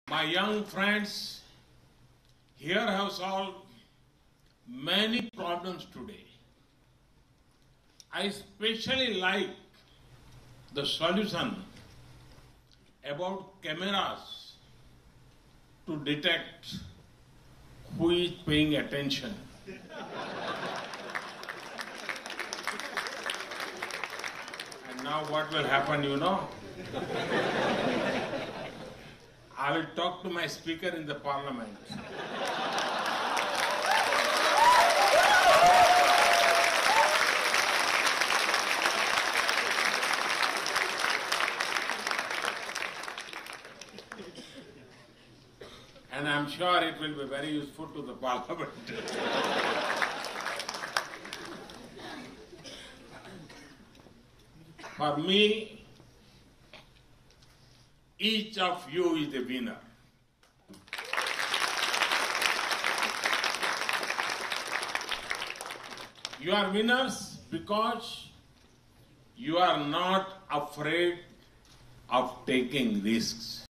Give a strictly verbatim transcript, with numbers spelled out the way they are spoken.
My young friends here have solved many problems today. I especially like the solution about cameras to detect who is paying attention. And now what will happen, you know? I will talk to my speaker in the parliament. And I'm sure it will be very useful to the parliament. For me, each of you is a winner. You are winners because you are not afraid of taking risks.